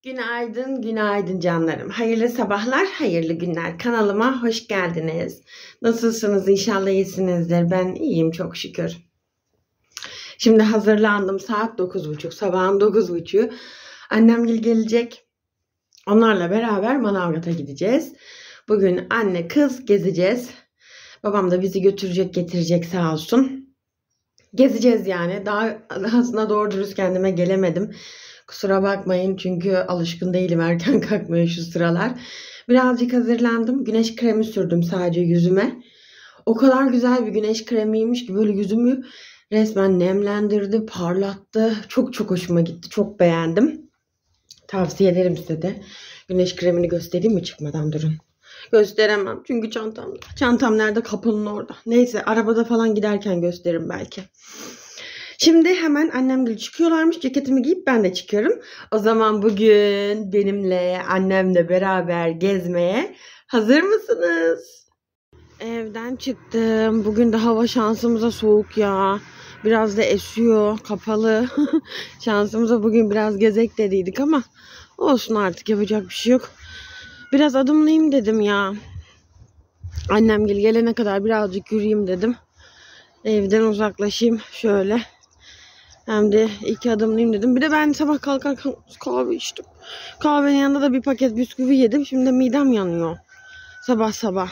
Günaydın, günaydın canlarım. Hayırlı sabahlar, hayırlı günler. Kanalıma hoş geldiniz. Nasılsınız? İnşallah iyisinizdir. Ben iyiyim çok şükür. Şimdi hazırlandım. Saat 9.30, sabahın 9.30. Annem gelecek. Onlarla beraber Manavgat'a gideceğiz. Bugün anne kız gezeceğiz. Babam da bizi götürecek, getirecek sağ olsun. Gezeceğiz yani. Daha aslında doğru dürüst kendime gelemedim. Kusura bakmayın çünkü alışkın değilim erken kalkmaya şu sıralar. Birazcık hazırlandım. Güneş kremi sürdüm sadece yüzüme. O kadar güzel bir güneş kremiymiş ki böyle yüzümü resmen nemlendirdi, parlattı. Çok çok hoşuma gitti. Çok beğendim. Tavsiye ederim size de. Güneş kremini göstereyim mi çıkmadan durun. Gösteremem çünkü çantam nerede? Kapının orada. Neyse arabada falan giderken gösteririm belki. Şimdi hemen annemle çıkıyorlarmış. Ceketimi giyip ben de çıkıyorum. O zaman bugün benimle annemle beraber gezmeye hazır mısınız? Evden çıktım. Bugün de hava şansımıza soğuk ya. Biraz da esiyor. Kapalı. Şansımıza bugün biraz gezek dediydik ama olsun artık yapacak bir şey yok. Biraz adımlayayım dedim ya. Annem gelene kadar birazcık yürüyeyim dedim. Evden uzaklaşayım şöyle. Hem de 2 adımlayayım dedim. Bir de ben sabah kalkarken kahve içtim. Kahvenin yanında da bir paket bisküvi yedim. Şimdi midem yanıyor. Sabah sabah.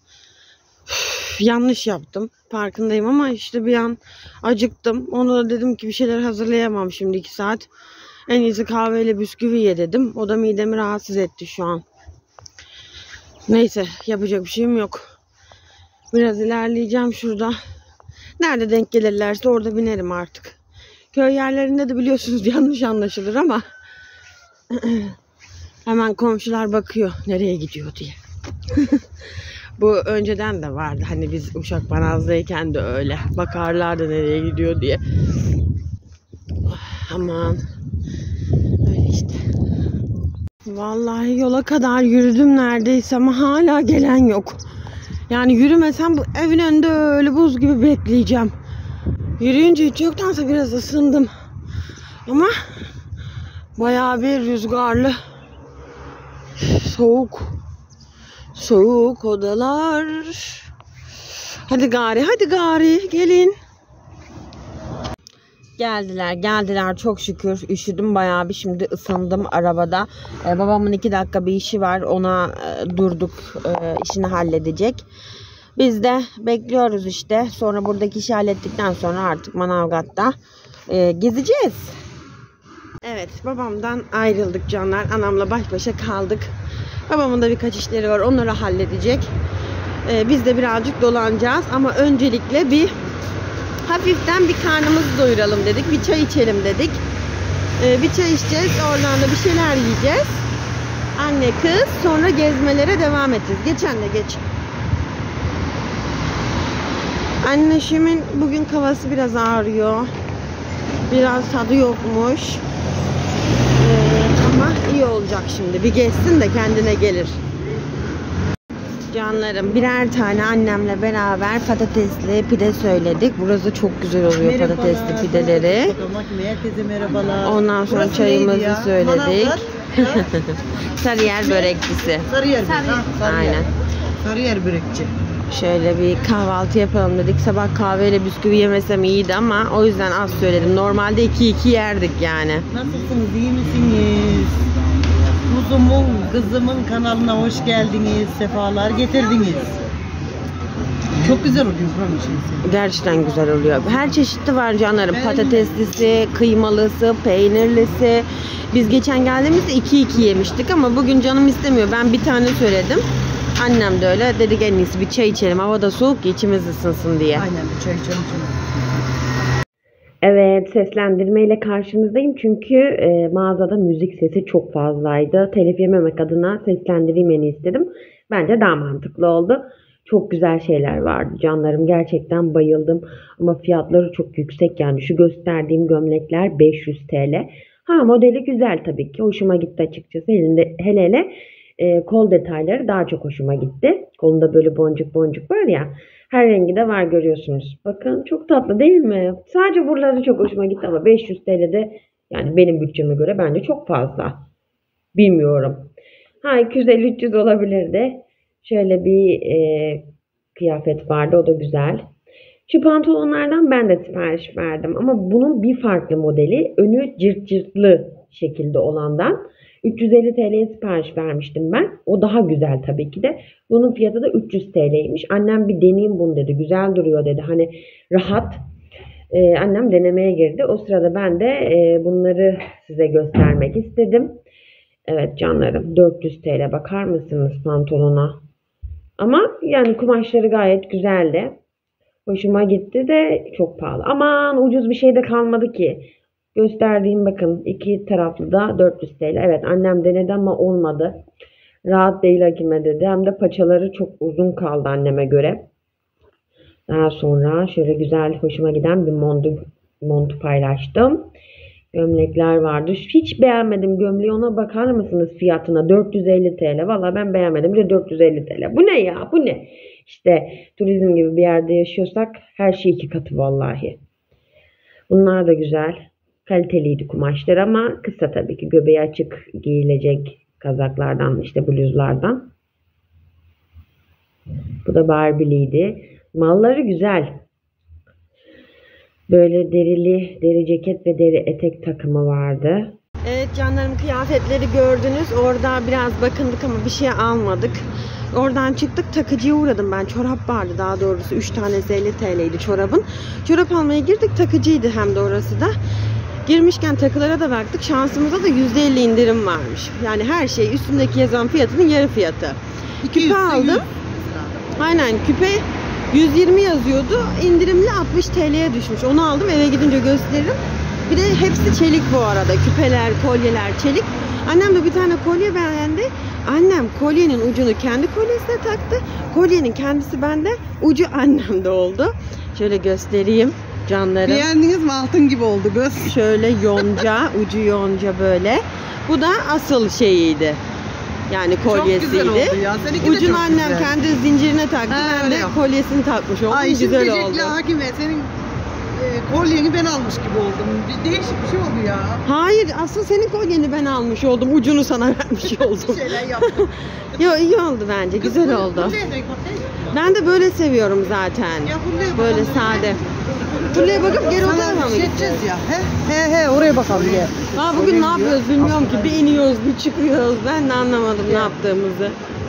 Yanlış yaptım. Farkındayım ama işte bir an acıktım. Ona da dedim ki bir şeyler hazırlayamam şimdi 2 saat. En iyisi kahveyle bisküvi ye dedim. O da midemi rahatsız etti şu an. Neyse yapacak bir şeyim yok. Biraz ilerleyeceğim şurada. Nerede denk gelirlerse orada binerim artık. Köy yerlerinde de biliyorsunuz yanlış anlaşılır ama hemen komşular bakıyor nereye gidiyor diye. Bu önceden de vardı. Hani biz Uşak Banaz'dayken de öyle. Bakarlardı nereye gidiyor diye. Aman. Öyle işte. Vallahi yola kadar yürüdüm neredeyse ama hala gelen yok. Yani yürümesem bu evin önünde öyle buz gibi bekleyeceğim. Yürüyünce hiç yoktansa biraz ısındım. Ama bayağı bir rüzgarlı. Soğuk. Soğuk odalar. Hadi gari gelin. Geldiler çok şükür. Üşüdüm bayağı bir, şimdi ısındım arabada. Babamın 2 dakika bir işi var. Ona durduk, işini halledecek. Biz de bekliyoruz işte. Sonra buradaki işi hallettikten sonra artık Manavgat'ta gezeceğiz. Evet, babamdan ayrıldık canlar. Anamla baş başa kaldık. Babamın da birkaç işleri var. Onları halledecek. Biz de birazcık dolanacağız. Ama öncelikle bir hafiften bir karnımızı doyuralım dedik. Bir çay içelim dedik. Bir çay içeceğiz. Oradan da bir şeyler yiyeceğiz. Anne kız. Sonra gezmelere devam edeceğiz. Geç anne geç. Anneşimin bugün kafası biraz ağrıyor. Biraz tadı yokmuş. Ama iyi olacak şimdi. Bir geçsin de kendine gelir. Canlarım, birer tane annemle beraber patatesli pide söyledik. Burası çok güzel oluyor, merhabalar, patatesli pideleri. Herkese merhabalar. Ondan sonra burası çayımızı söyledik. Sarıyer börekçisi. Sarıyer. Aynen. Sarıyer börekçi. Şöyle bir kahvaltı yapalım dedik. Sabah kahveyle bisküvi yemesem iyiydi ama o yüzden az söyledim. Normalde 2-2 yerdik yani. Nasılsınız? İyi misiniz? Kuzumun, kızımın kanalına hoş geldiniz. Sefalar getirdiniz. Çok güzel oluyor buranın içinde. Gerçekten güzel oluyor. Her çeşitli var canlarım. Patateslisi, kıymalısı, peynirlisi. Biz geçen geldiğimizde 2-2 yemiştik ama bugün canım istemiyor. Ben bir tane söyledim. Annem de öyle. Dedik en iyisi bir çay içelim. Hava da soğuk ki içimiz ısınsın diye. Aynen, bir çay içelim. Evet, seslendirmeyle karşınızdayım çünkü mağazada müzik sesi çok fazlaydı. Telif yememek adına seslendireyim en istedim. Bence daha mantıklı oldu. Çok güzel şeyler vardı canlarım. Gerçekten bayıldım. Ama fiyatları çok yüksek yani. Şu gösterdiğim gömlekler 500 TL. Ha, modeli güzel tabii ki. Hoşuma gitti açıkçası. Hele kol detayları daha çok hoşuma gitti. Kolunda böyle boncuk boncuk var ya. Her rengi de var görüyorsunuz. Bakın çok tatlı değil mi? Sadece buraları çok hoşuma gitti ama 500 TL'de yani benim bütçeme göre bence çok fazla. Bilmiyorum. Ha 250-300 olabilirdi. Şöyle bir kıyafet vardı. O da güzel. Şu pantolonlardan ben de sipariş verdim. Ama bunun bir farklı modeli. Önü cırt cırtlı şekilde olandan. 350 TL'ye sipariş vermiştim ben. O daha güzel tabii ki de. Bunun fiyatı da 300 TL'ymiş. Annem bir deneyeyim bunu dedi. Güzel duruyor dedi. Hani rahat. Annem denemeye girdi. O sırada ben de bunları size göstermek istedim. Evet canlarım 400 TL bakar mısınız pantolona? Ama yani kumaşları gayet güzeldi. Hoşuma gitti de çok pahalı. Aman ucuz bir şey de kalmadı ki. Gösterdiğim bakın iki taraflı da 400 TL. Evet annem denedi ama olmadı. Rahat değil Hakime dedi. Hem de paçaları çok uzun kaldı anneme göre. Daha sonra şöyle güzel hoşuma giden bir montu paylaştım. Gömlekler vardı. Hiç beğenmedim gömleği. Ona bakar mısınız fiyatına? 450 TL. Valla ben beğenmedim. Bir de 450 TL. Bu ne ya? Bu ne? İşte turizm gibi bir yerde yaşıyorsak her şey iki katı vallahi. Bunlar da güzel. Kaliteliydi kumaşlar ama kısa tabii ki. Göbeği açık giyilecek kazaklardan işte bluzlardan. Bu da Barbie'liydi. Malları güzel. Böyle deri ceket ve deri etek takımı vardı. Evet canlarım kıyafetleri gördünüz. Orada biraz bakındık ama bir şey almadık. Oradan çıktık takıcıya uğradım ben. Çorap vardı daha doğrusu. 3 tanesi 50 TL'ydi çorabın. Çorap almaya girdik takıcıydı hem de orası da. Girmişken takılara da baktık. Şansımıza da %50 indirim varmış. Yani her şey üstündeki yazan fiyatının yarı fiyatı. Küpe aldım. Aynen küpe 120 yazıyordu. İndirimli 60 TL'ye düşmüş. Onu aldım eve gidince gösteririm. Bir de hepsi çelik bu arada. Küpeler, kolyeler çelik. Annem de bir tane kolye beğendi. Annem kolyenin ucunu kendi kolyesine taktı. Kolyenin kendisi bende. Ucu annemde oldu. Şöyle göstereyim canlarım. Beğendiniz mi? Altın gibi oldu göz. Şöyle yonca, ucu yonca böyle. Bu da asıl şeyiydi. Yani kolyesiydi. Çok güzel oldu ya. Ucunu annem güzel. Kendi zincirine taktı. Ben de kolyesini takmış oldum. Ay, güzel oldu. Hakime senin kolyeni ben almış gibi oldum. Bir değişik bir şey oldu ya. Hayır asıl senin kolyeni ben almış oldum. Ucunu sana vermiş oldum. Şeyler yaptım. Yo iyi oldu bence. Güzel oldu. Ben de böyle seviyorum zaten. Böyle sade. Buraya bakıp geri o tarafa mı gideceğiz ya? He oraya bakalım ya. Bugün ne yapıyoruz bilmiyorum ki. Bir iniyoruz bir çıkıyoruz. Ben de anlamadım ne yaptığımızı.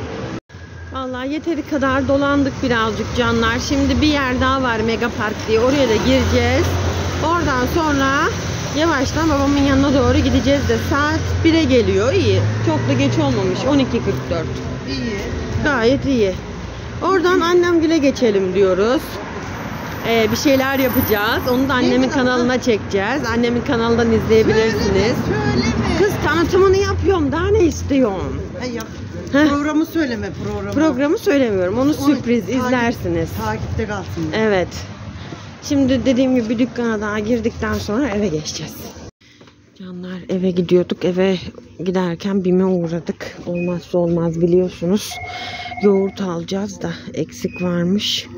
Vallahi yeteri kadar dolandık birazcık canlar. Şimdi bir yer daha var Mega Park diye. Oraya da gireceğiz. Oradan sonra yavaştan babamın yanına doğru gideceğiz de saat 1'e geliyor. İyi. Çok da geç olmamış. 12:44. İyi. Gayet iyi. Oradan annemgile geçelim diyoruz. Bir şeyler yapacağız. Onu da annemin kanalına çekeceğiz. Annemin kanalından izleyebilirsiniz. Söyleme. Kız tanıtımını yapıyorum. Daha ne istiyorsun? Yap. Programı söyleme programı. Programı söylemiyorum. Onu sürpriz izlersiniz. Takipte kalsın. Evet. Şimdi dediğim gibi bir dükkana daha girdikten sonra eve geçeceğiz. Canlar eve gidiyorduk. Eve giderken BİM'e uğradık. Olmazsa olmaz biliyorsunuz. Yoğurt alacağız da eksik varmış.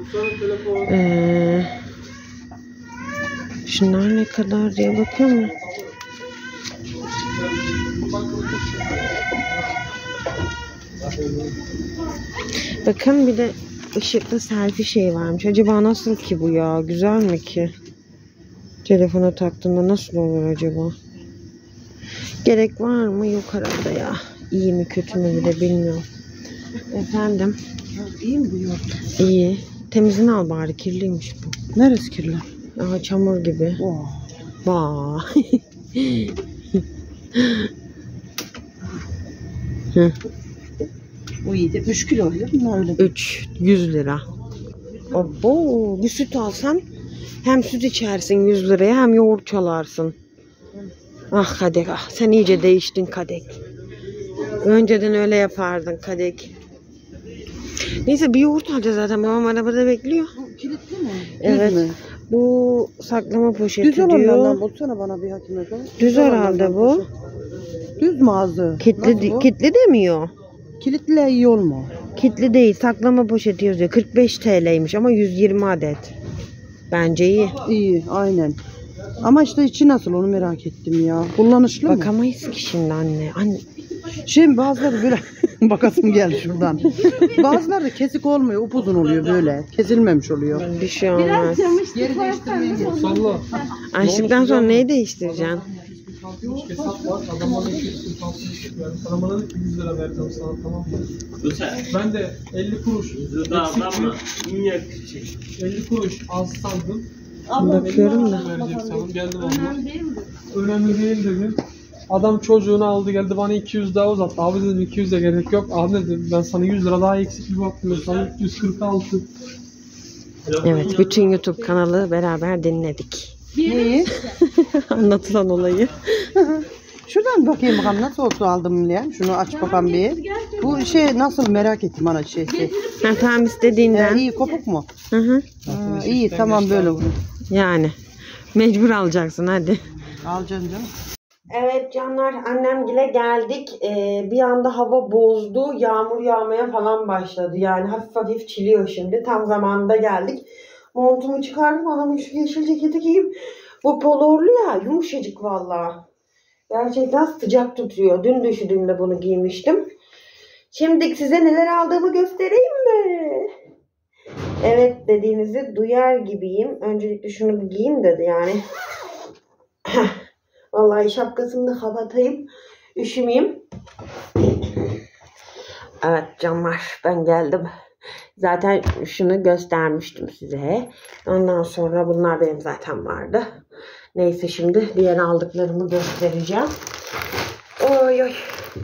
Şunlar ne kadar diye bakıyor mu? Bakın bir de ışıklı selfie şey varmış. Acaba nasıl ki bu ya? Güzel mi ki? Telefona taktığında nasıl olur acaba? Gerek var mı? Yok herhalde ya. İyi mi kötü mü bir de bilmiyorum. Efendim? İyi mi bu yoğurt? İyi. Temizini al bari. Kirliymiş bu. Neresi kirli? Aha çamur gibi. Vaa. O iyiydi. 3 kilo öyle. 100 lira. Abo, bir süt alsan hem süt içersin 100 liraya hem yoğurt çalarsın. Ah Kadek ah sen iyice değiştin Kadek. Önceden öyle yapardın Kadek. Neyse bir yoğurt alacağız zaten babam arabada bekliyor. Kilitli mi? Evet. Düz mü? Bu saklama poşeti düz diyor. Düz olanlardan bulsana bana bir Hakime. Düz herhalde bu. Düz mü ağzı? Kitli demiyor. Kilitli iyi olma. Kitli değil saklama poşeti yazıyor. 45 TL'ymiş ama 120 adet. Bence iyi. İyi aynen. Ama işte içi nasıl onu merak ettim ya. Kullanışlı mı? Bakamayız ki şimdi anne. Şimdi bazıları böyle bakasım geldi şuradan. Bazıları da kesik olmuyor, upuzun oluyor böyle. Kesilmemiş oluyor. Bir şey olmaz. Geri değiştirmeye gel. Açtıktan sonra neyi değiştireceksin? Hesap var. Adamın 246 verdim. Sana bana 100 lira verdim sana, tamam mı? Ben de 50 kuruş. 50 kuruş az sandım. Bakıyorum da. Verecek sandım. Geldim abla. Önemli değil dedim. Adam çocuğunu aldı geldi bana 200 daha uzattı. Abi dedim 200 de gerek yok. Abi dedim ben sana 100 lira daha eksik bir baktım. Sana 146. Evet, bütün YouTube kanalı beraber dinledik. Neyi? Anlatılan olayı. Şuradan bakayım bakalım nasıl olsa aldım ya. Şunu aç bakalım bir. Bu şey nasıl merak ettim ana şey. Ha, tamam istediğinden. İyi kopuk mu? Hı hı. İyi tamam böyle bunu. Yani mecbur alacaksın hadi. Alacaksın canım. Evet canlar, annemgile geldik. Bir anda hava bozdu. Yağmur yağmaya falan başladı. Yani hafif hafif çiliyor şimdi. Tam zamanında geldik. Montumu çıkardım. Anamın şu yeşil ceketi giyeyim. Bu polorlu ya, yumuşacık vallahi. Gerçekten sıcak tutuyor. Dün düşündüğümde bunu giymiştim. Şimdi size neler aldığımı göstereyim mi? Evet dediğinizi duyar gibiyim. Öncelikle şunu bir giyeyim dedi yani. Vallahi şapkasını da kapatayım. Üşümeyeyim. Evet canlar, ben geldim. Zaten şunu göstermiştim size. Ondan sonra bunlar benim zaten vardı. Neyse şimdi diğer aldıklarımı göstereceğim. Oy oy.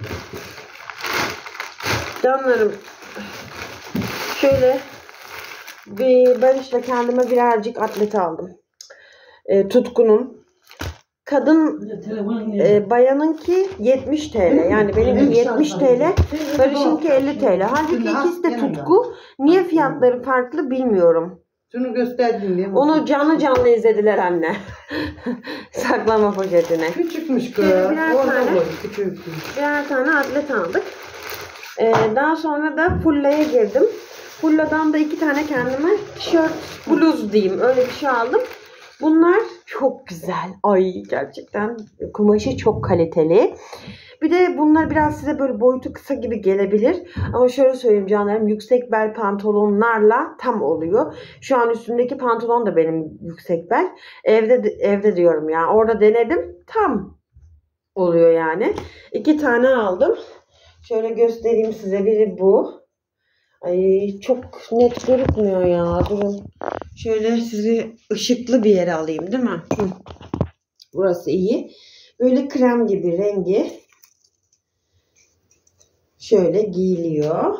Canlarım. Şöyle ben işte kendime birazcık atlet aldım. Tutkunun. Kadın bayanınki 70 TL. Yani benimki 70 TL. Barış'ınki 50 TL. Halbuki ikisi de Tutku. Niye fiyatları farklı bilmiyorum. Şunu gösterdin diye mi? Onu canlı canlı izlediler anne. Saklama poşetine. Küçükmüş kız. Birer tane atlet aldık. Daha sonra da Fulla'ya girdim. Fulla'dan da 2 tane kendime tişört, bluz diyeyim. Öyle bir şey aldım. Bunlar çok güzel. Ay gerçekten kumaşı çok kaliteli. Bir de bunlar biraz size böyle boyutu kısa gibi gelebilir. Ama şöyle söyleyeyim canlarım, yüksek bel pantolonlarla tam oluyor. Şu an üstümdeki pantolon da benim yüksek bel. Evde diyorum ya. Orada denedim. Tam oluyor yani. 2 tane aldım. Şöyle göstereyim size. Biri bu. Ay çok net görünmüyor ya. Durun. Şöyle sizi ışıklı bir yere alayım değil mi? Hı. Burası iyi. Böyle krem gibi rengi. Şöyle giyiliyor.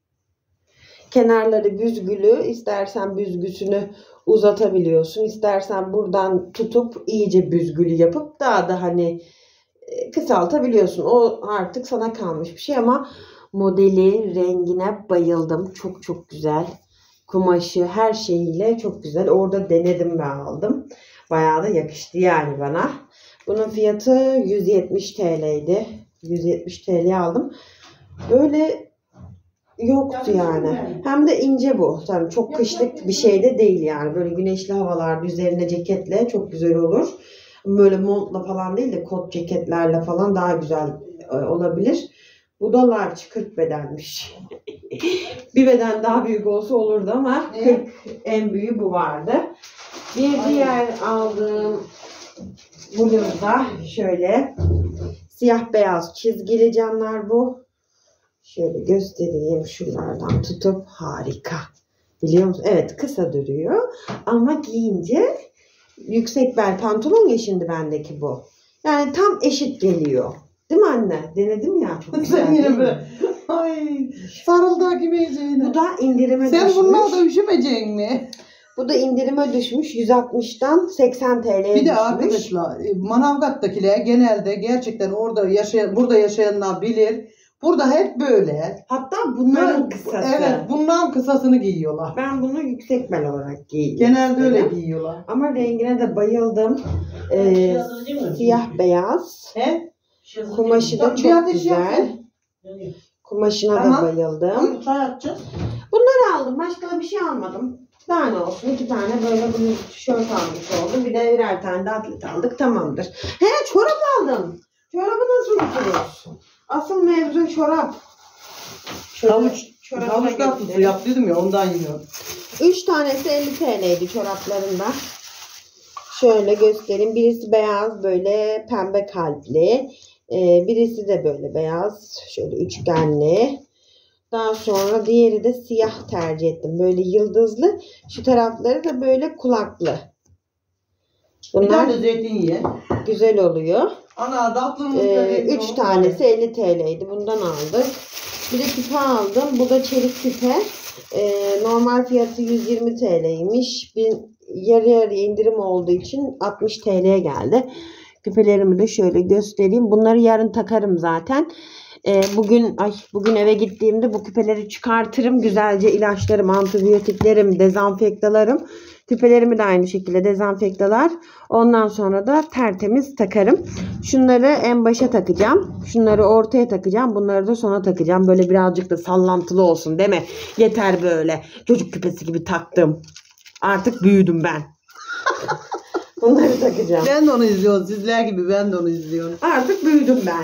Kenarları büzgülü. İstersen büzgüsünü uzatabiliyorsun. İstersen buradan tutup iyice büzgülü yapıp daha da hani kısaltabiliyorsun. O artık sana kalmış bir şey ama modeli, rengine bayıldım. Çok çok güzel. Kumaşı, her şeyiyle çok güzel. Orada denedim, ben aldım. Bayağı da yakıştı yani bana. Bunun fiyatı 170 TL'ydi. 170 TL aldım. Böyle yoktu yani. Hem de ince bu. Tabii çok kışlık bir şey de değil yani. Böyle güneşli havalarda üzerine ceketle çok güzel olur. Böyle montla falan değil de kot ceketlerle falan daha güzel olabilir. Bu da large 40 bedenmiş. Bir beden daha büyük olsa olurdu ama 40 en büyüğü bu vardı. Bir diğer aldığım bluzda şöyle siyah beyaz çizgili canlar bu. Şöyle göstereyim, şuralardan tutup harika. Biliyor musun? Evet, kısa duruyor ama giyince yüksek bel pantolon ya şimdi bendeki bu. Yani tam eşit geliyor. Değil mi anne? Denedim ya. Çok güzel. Sen yine böyle. Ay sarıldığı gibi yiyeceğine. Bu da indirime düşmüş. Sen bunlarla üşümeyeceksin mi? Bu da indirime düşmüş. 160'tan 80 TL'ye düşmüş. Bir de arkadaşlar Manavgat'takiler genelde gerçekten burada yaşayanlar bilir. Burada hep böyle. Hatta bunların kısası. Evet, bundan kısasını giyiyorlar. Ben bunu yüksek bel olarak giyiyorum. Genelde öyle giyiyorlar. Ama rengine de bayıldım. Siyah beyaz. He? Kumaşı da çok güzel. Kumaşına da bayıldım. Çay atacağız. Bunları aldım. Başka bir şey almadım. Daha ne olsun. 2 tane böyle bunu tişört almış oldum. Bir de birer tane de atlet aldık. Tamamdır. He, çorap aldım. Çorabı nasıl unuturuz? Asıl mevzu çorap. Havuç tatlısı yaptıydım ya ondan yiyorum. 3 tanesi 50 TL'ydi çoraplarında. Şöyle göstereyim. Birisi beyaz böyle pembe kalpli. Birisi de böyle beyaz. Şöyle üçgenli. Daha sonra diğeri de siyah tercih ettim. Böyle yıldızlı. Şu tarafları da böyle kulaklı. Bir Bunlar tane zeytinyağı. güzel oluyor. Ana tatlımız 3 tanesi 50 TL'ydi. Bundan aldık. Bir de küpe aldım. Bu da çelik küpe. Normal fiyatı 120 TL'ymiş. Yarı yarıya indirim olduğu için 60 TL'ye geldi. Küpelerimi de şöyle göstereyim. Bunları yarın takarım zaten. Bugün eve gittiğimde bu küpeleri çıkartırım. Güzelce ilaçlarım, antibiyotiklerim, dezenfektalarım. Küpelerimi de aynı şekilde dezenfektalar. Ondan sonra da tertemiz takarım. Şunları en başa takacağım. Şunları ortaya takacağım. Bunları da sona takacağım. Böyle birazcık da sallantılı olsun değil mi? Yeter böyle. Çocuk küpesi gibi taktım. Artık büyüdüm ben. Bunları takacağım. Ben de onu izliyorum. Sizler gibi ben de onu izliyorum. Artık büyüdüm ben.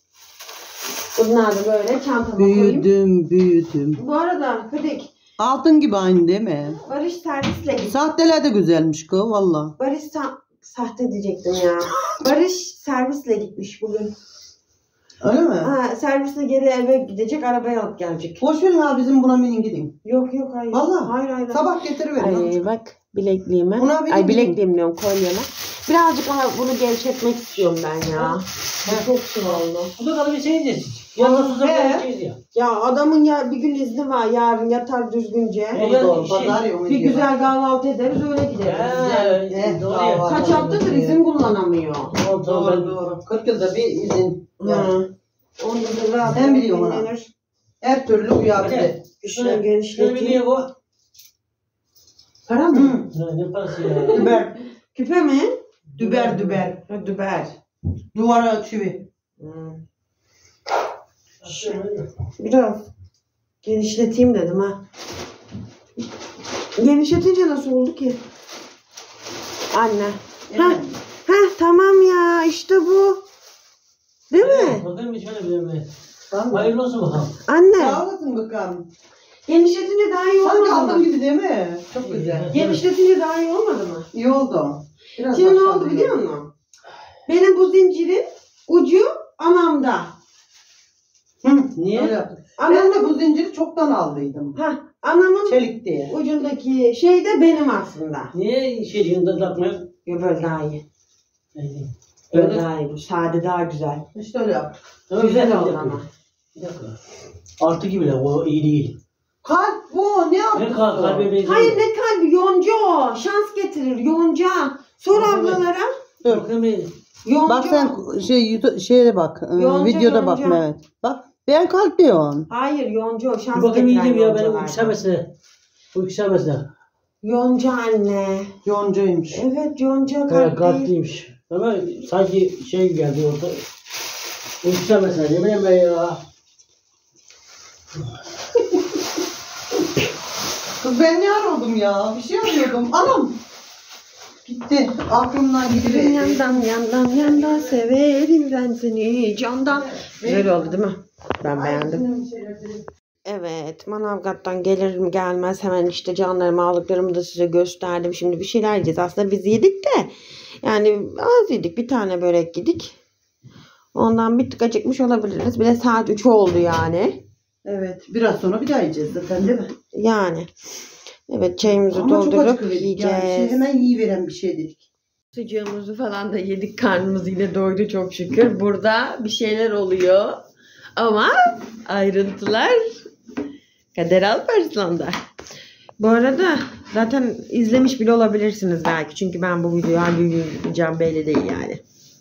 Bunlar da böyle çantama koyayım. Büyüdüm. Bu arada Fıdık, Altın gibi aynı değil mi? Barış servisle gitti. Sahteler de güzelmiş kız valla. Barış sahte diyecektim ya. Barış servisle gitmiş bugün. Öyle mi? Ha, servisle geri eve gidecek, arabaya alıp gelecek. Boş verin ha bizim buna binin gidin. Yok hayır. Valla. Hayır. Sabah getiriverin. Ay bak bilekliğime. Buna benim Bilekliğim diyorum, kolyeme. Birazcık ama bunu gevşetmek istiyorum ben ya. Bu çok şey oldu. Bu da tabii bir şey diyeceğiz. Yanına bir şey ya. Ya adamın ya bir gün izni var, yarın yatar düzgünce. Bir güzel kahvaltı ederiz, öyle gideriz. Doğru ya. Kaç haftadır izin kullanamıyor. Doğru. 40 yılda bir izin. Onda da rahat Ben biliyorum ona. dinlenir. Her türlü uyardı. Şöyle Ne genişleteyim. biliyor bu? Para mı? Ne parası ya? Düber. Küpe mi? Düber. Ha, düber. Duvara çivi. Biraz genişleteyim dedim ha. Genişletince nasıl oldu ki? Anne. Evet. Ha tamam ya, işte bu. Değil mi? Bakın bir şöyle bilir mi? Tamam. Hayırlı olsun bakalım. Anne. Sağ olasın bakalım. Genişletince daha iyi Sanki olmadı altın mı? gibi değil mi? Çok güzel. Genişletince daha iyi olmadı mı? İyi oldu. Biraz Şimdi ne başladı oldu biliyor musun? Benim bu zincirin ucu anamda. Niye? Öyle yaptım. Ben de bu zinciri çoktan aldıydım. Anamın Çelik diye. ucundaki şey de benim aslında. Niye şey yanında takmıyor? Yo, böyle daha iyi. Böyle daha iyi. Bu sade daha güzel. İşte öyle yaptım. Güzel oldu ama. Bir dakika. Artı gibi de o iyi değil. Kalp bu ne yaptın? Ne kalbe benziyor. Hayır, ne kalbi, yonca o. Şans getirir, yonca. Sor ablalara. Dur. Bakın bir. Yonca. Bak sen şeye bak. Yonca, Videoda bak yonca. Mehmet. Bak ben kalp diyorum. Hayır, yonca o. Şans Bir bakayım getiren iyiydim ya benim yoncalardan. yükselmesine. Bu yükselmesine. Yonca anne. Yoncaymış. Evet, yonca Evet, kalp değil. kalpliymiş. Ama sanki şey geldi orada. Bu yükselmesine ne bileyim ben ya. Kız ben ne arıyordum ya? Bir şey arıyordum. Anam. Gitti. Aklımdan gidiverdi. Yandan severim ben seni candan. Güzel oldu değil mi? Ben beğendim. Evet, Manavgat'tan gelirim gelmez hemen işte canlarımı aldıklarımı da size gösterdim. Şimdi bir şeyler yiyeceğiz. Aslında biz yedik de yani az yedik. Bir tane börek yedik. Ondan bir tık acıkmış olabiliriz. Bir de saat 3 oldu yani. Evet. Biraz sonra bir daha yiyeceğiz zaten değil mi? Yani. Evet, çayımızı Ama çok doldurup acıkıverdik. yiyeceğiz. Yani hemen yiyiveren bir şey dedik. Sucuğumuzu falan da yedik. Karnımız yine doydu çok şükür. Burada bir şeyler oluyor. Ama ayrıntılar Kader Alparslan'da. Bu arada zaten izlemiş bile olabilirsiniz belki. Çünkü ben bu videoyu hangi gün yükleyeceğim belli değil yani.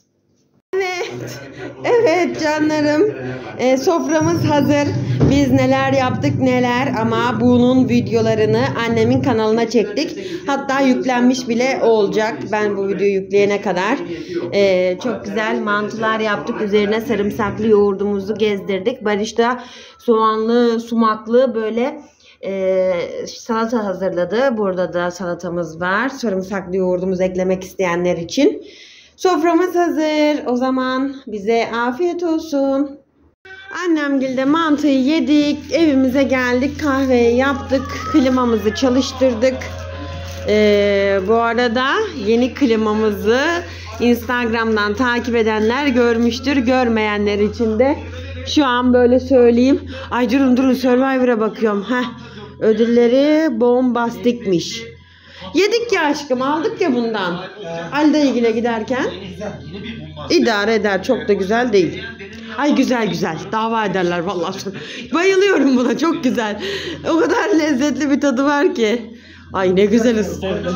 Evet canlarım. Soframız hazır. Biz neler yaptık neler ama bunun videolarını annemin kanalına çektik. Hatta yüklenmiş bile olacak. Ben bu videoyu yükleyene kadar. Çok güzel mantılar yaptık. Üzerine sarımsaklı yoğurdumuzu gezdirdik. Barış da soğanlı, sumaklı böyle salata hazırladı. Burada da salatamız var. Sarımsaklı yoğurdumuzu eklemek isteyenler için. Soframız hazır. O zaman bize afiyet olsun. Annemgilde mantıyı yedik. Evimize geldik. Kahveyi yaptık. Klimamızı çalıştırdık. Bu arada yeni klimamızı Instagram'dan takip edenler görmüştür. Görmeyenler için de şu an böyle söyleyeyim. Ay durun Survivor'a bakıyorum. Ödülleri bombastikmiş. Yedik ya aşkım, aldık ya bundan. Halde ilgili giderken idare eder, çok da güzel değil. Ay güzel dava ederler vallahi. Bayılıyorum buna, çok güzel. O kadar lezzetli bir tadı var ki. Ay ne güzel ısıtırdım.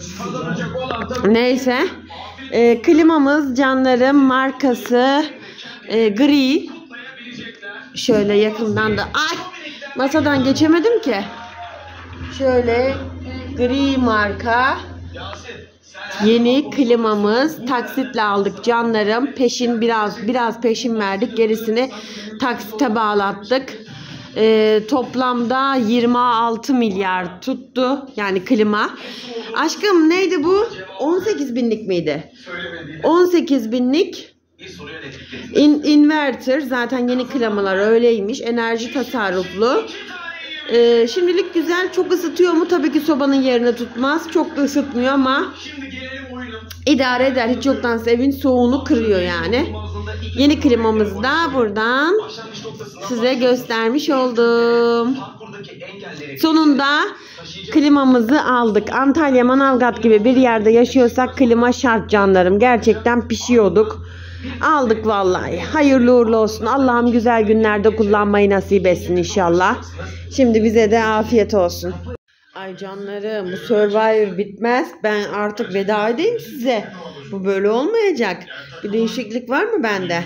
Neyse. Klimamız canlarım, markası gri. Şöyle yakından da masadan geçemedim ki. Şöyle gri marka yeni klimamız, taksitle aldık canlarım. Peşin biraz peşin verdik, gerisini taksite bağlattık. Toplamda 26 milyar tuttu yani klima. Aşkım neydi bu? 18 binlik miydi? 18 binlik inverter. Zaten yeni klimalar öyleymiş. Enerji tasarruflu. Şimdilik güzel. Çok ısıtıyor mu? Tabii ki sobanın yerini tutmaz. Çok da ısıtmıyor ama idare eder. Hiç yoktansa evin soğuğunu kırıyor yani. Yeni klimamızı da buradan size göstermiş oldum. Sonunda klimamızı aldık. Antalya, Manavgat gibi bir yerde yaşıyorsak klima şart canlarım. Gerçekten pişiyorduk. Aldık vallahi. Hayırlı uğurlu olsun. Allah'ım güzel günlerde kullanmayı nasip etsin inşallah. Şimdi bize de afiyet olsun. Ay canlarım, bu Survivor bitmez. Ben artık veda edeyim size. Bu böyle olmayacak. Bir değişiklik var mı bende?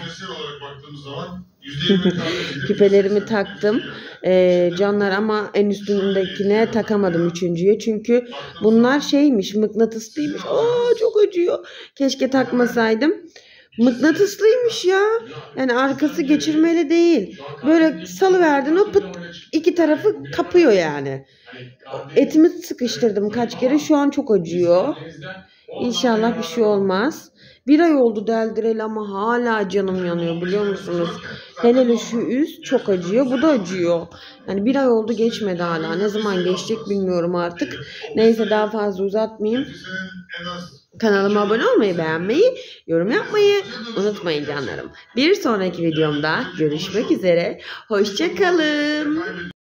Küpelerimi taktım. Canlar ama en üstündekine takamadım, üçüncüye. Çünkü bunlar şeymiş, mıknatıslıymış. Çok acıyor. Keşke takmasaydım. Mıknatıslıymış ya. Yani arkası geçirmeli değil. Böyle salıverdin, o pıt iki tarafı kapıyor yani. Etimi sıkıştırdım kaç kere. Şu an çok acıyor. İnşallah bir şey olmaz. Bir ay oldu deldireli ama hala canım yanıyor, biliyor musunuz? Hele şu üst çok acıyor. Bu da acıyor. Yani bir ay oldu, geçmedi hala. Ne zaman geçecek bilmiyorum artık. Neyse daha fazla uzatmayayım. Kanalıma abone olmayı, beğenmeyi, yorum yapmayı unutmayın canlarım. Bir sonraki videomda görüşmek üzere. Hoşça kalın.